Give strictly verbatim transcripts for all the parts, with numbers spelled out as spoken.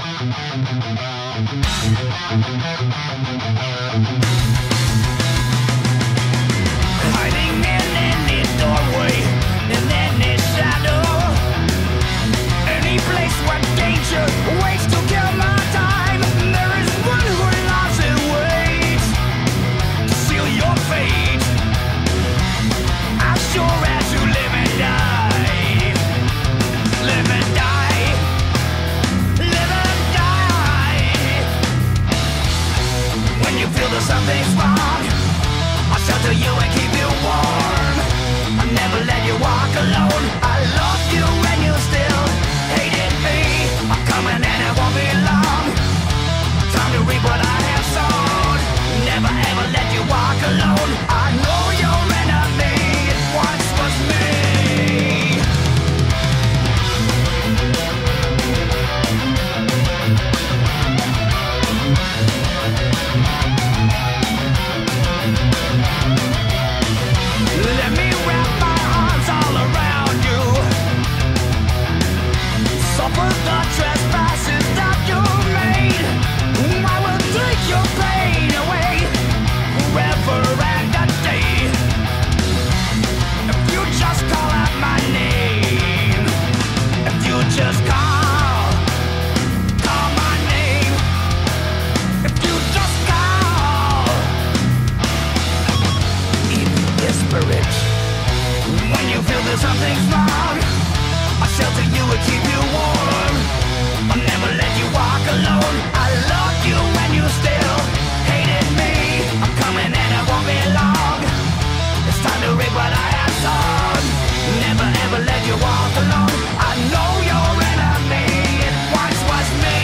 Hiding in any doorway, in any shadow, any place where danger waits to kill my time. There is one who loves and waits to seal your fate. As sure as you live and die, live and die, live and die. When you feel that something's wrong, I'll shelter you and keep you warm. I'll never let you walk alone. I love you and you still hated me. I'm coming and it won't be long. Time to reap what I have sown. Never ever let you walk alone. I know your enemy, it once was me. Let me wrap my arms all around you. Suffer the trespasses that you made. I will take your pain away forever and a day. If you just call out my name, if you just call, call my name, if you just call, even desperate. When you feel that something's wrong, I'll shelter you and keep you warm. I'll never let you walk alone. I love you and you still hated me. I'm coming and it won't be long. It's time to reap what I have sown. Never ever let you walk alone. I know your enemy, it once was me.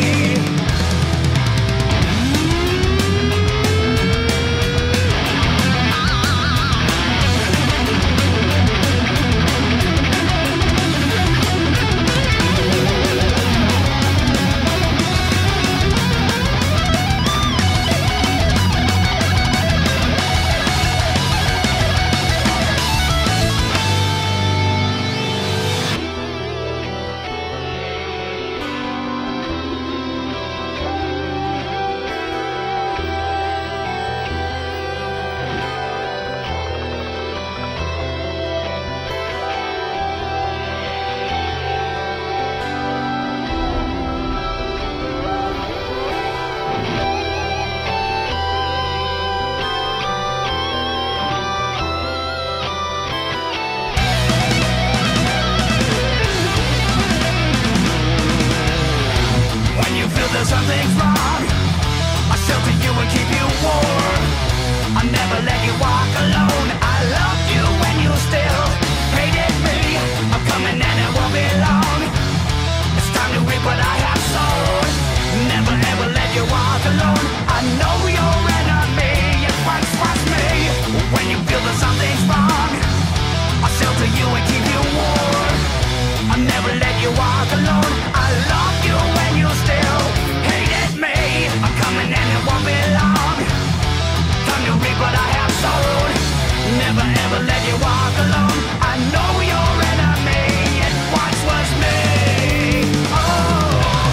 When you feel that something's wrong, I'll shelter you and keep you warm. I'll never let you walk alone. I love you when you still hated me. I'm coming and it won't be long. It's time to reap what I have sown. Never ever let you walk alone. I know your enemy, it once was me. When you feel that something's wrong, I'll shelter you and keep you warm. I'll never let you walk alone. I love you when you still hated me. I'm coming and it won't be long. Time to reap what I have sown. Never ever let you walk alone. I know your enemy, it once was me. Oh.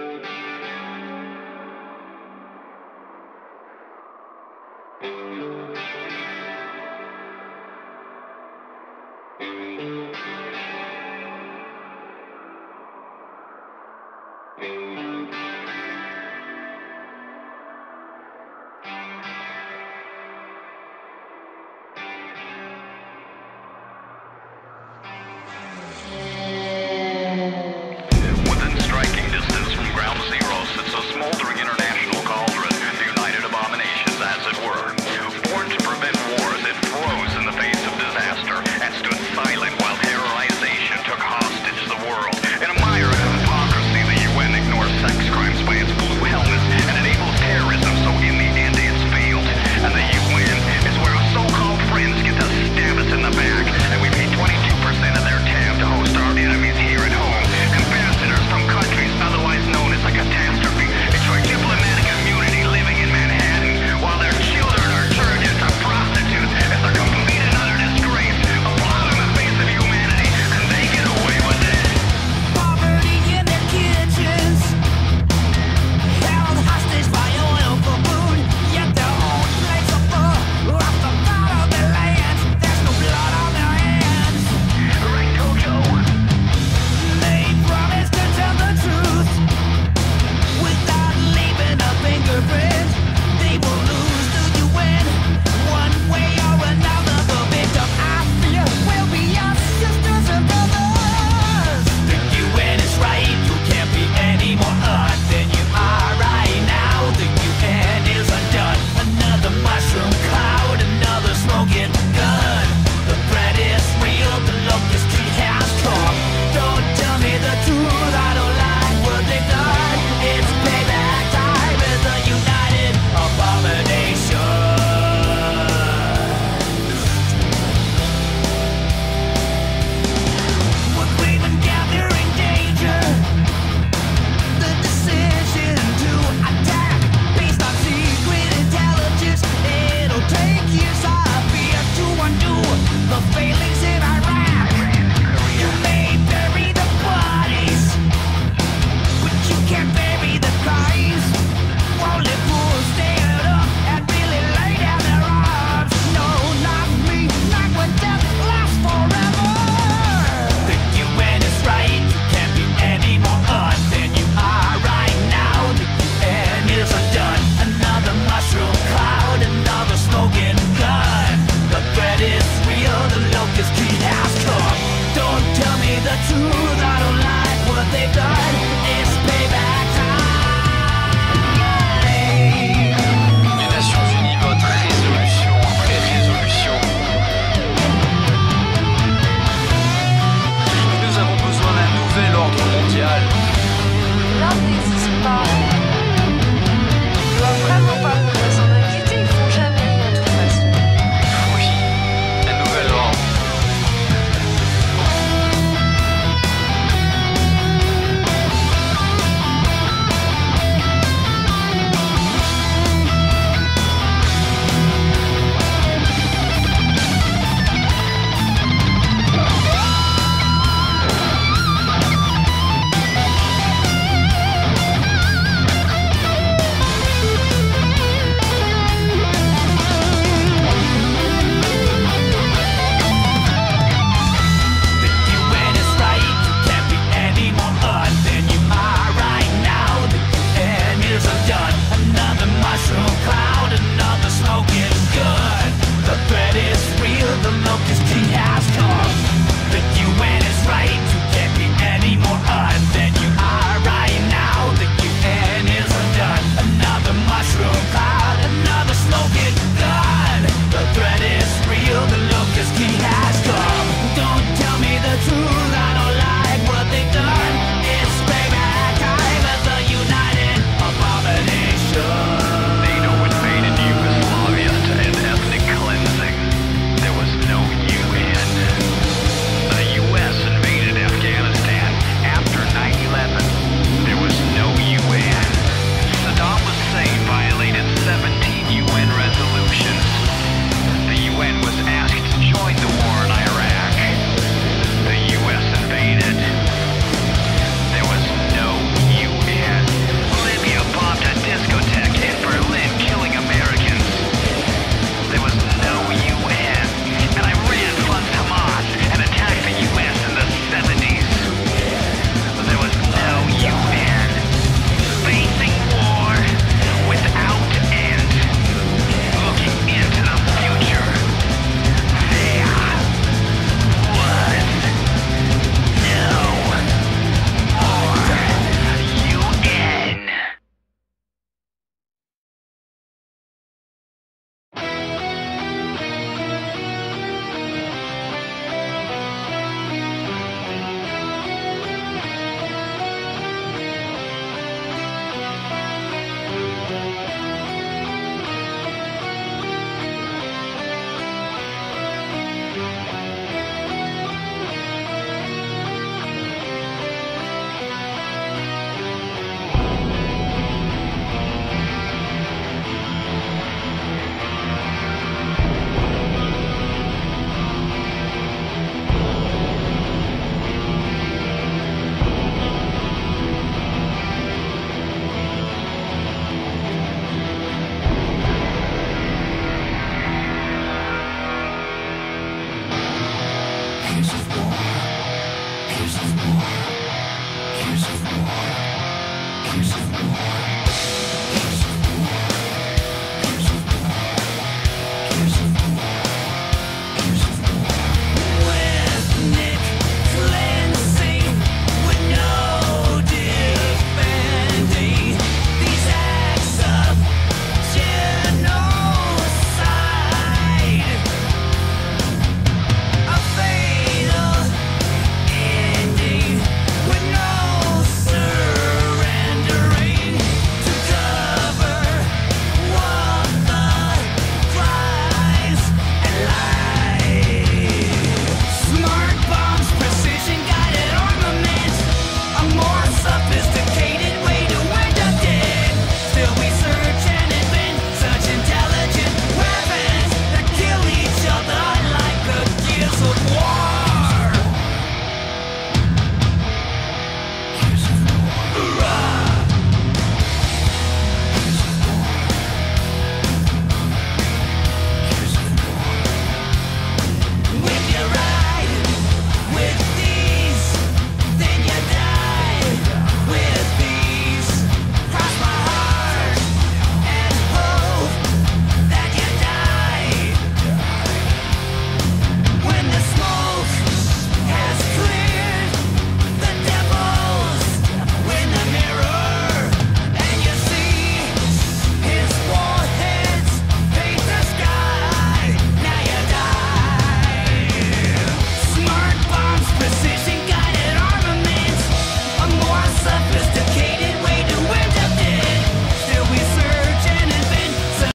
Thank you.